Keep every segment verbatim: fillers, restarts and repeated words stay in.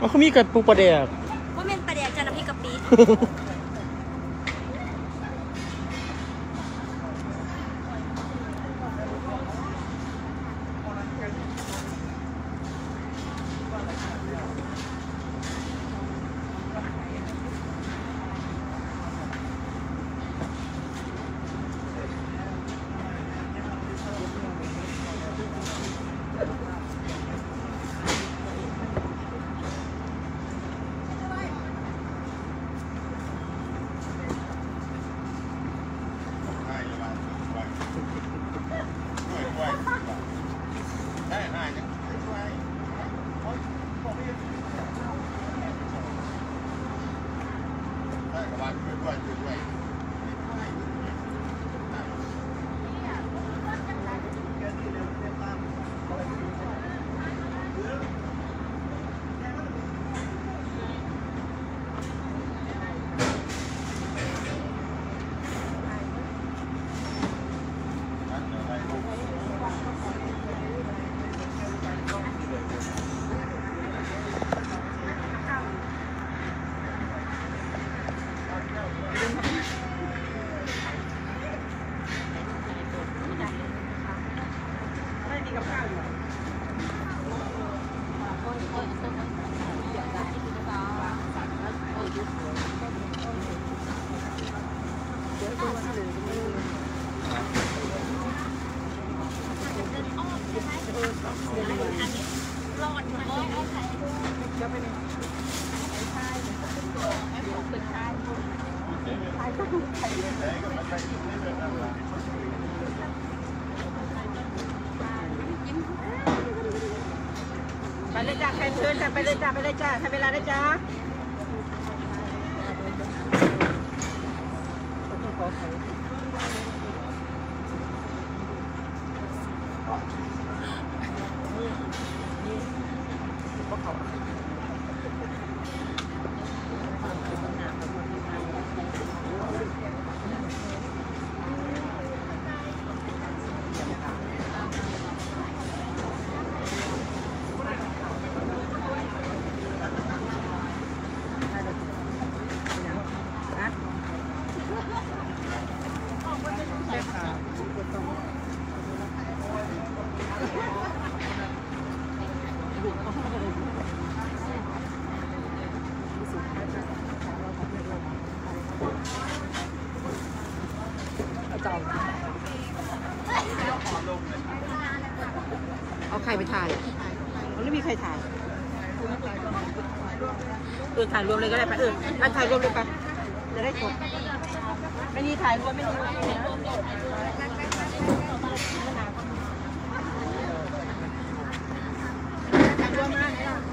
อ๋อเขามีกระปุกปลาแดกว่าเป็นปลาแดกจานน้ำพริกกะปิไปเลยจ้าใครเชิญจ้าไปเลยจ้าไปเลยจ้าให้เวลาได้จ้าเอาใครไปถ่ายมันไม่มีใครถ่ายเออถ่ายรวมเลยก็ได้ไปเออถ่ายรวมเลยไปจะได้จบไม่มีถ่ายรวมไม่มีถ่ายรวมมา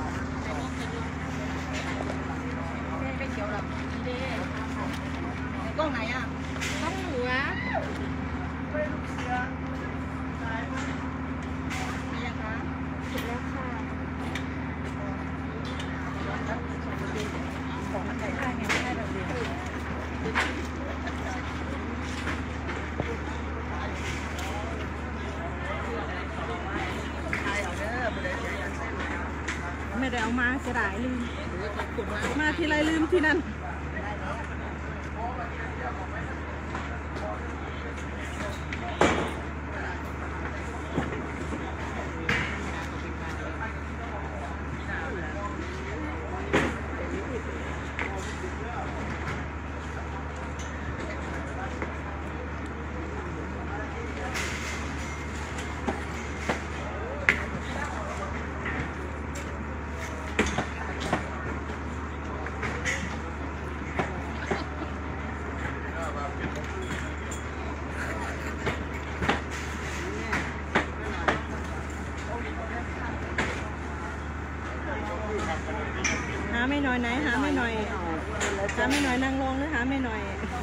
ไปเขียวหรอกล้องไหนอ่ะกล้องหัวไม่ได้เอามาเสียดายลืมมาที่ไรลืมที่นั่นหาไม่หน่อยไหนหาไม่หน่อยหาไม่หน่อยนั่งลงหรือหาไม่หน่อย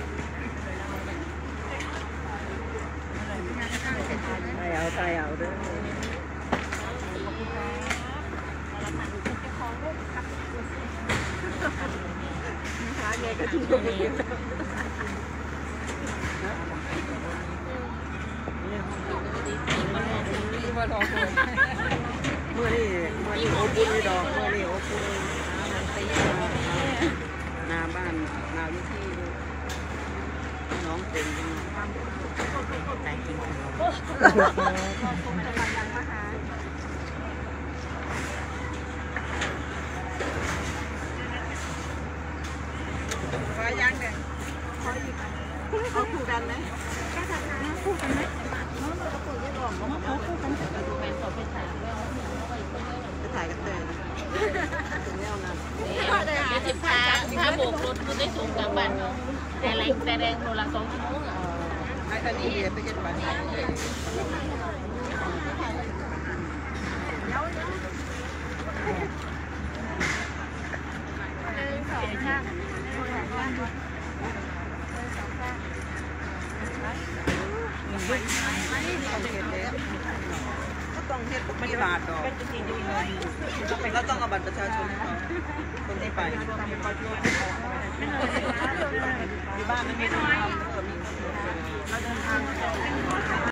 ตายเอาตายเอาเด้อหาไงก็ทิ้งตรงนี้มาลองเมื่อนี่เมื่อนี่โอ้ปุ้ยดอกเมื่อนี่โอ้ปุ้ยหน้าบ้านนาวิธีน้องเต็มใจกินขนมฟ้าย่างเนี่ยเขาคู่กันไหมคู่กันไหมเขาคู่กันหรอเขาคู่กันไปถ่ายกันเตยถึงแนวนั้นเดี๋ยวสิบพาถ้าโบกรถคุณได้สูงกลับบ้านเนาะแต่แรงแต่แรงโลละสองชั่วโมงอ่ะไอ้ตอนนี้เดี๋ยวไปเก็บไปต้องเฮ็ดไม่บาทดอกแล้วต้องเอาบัตรประชาชนเขาคนที่ไปอยู่บ้านไม่มีทางเราเดินทาง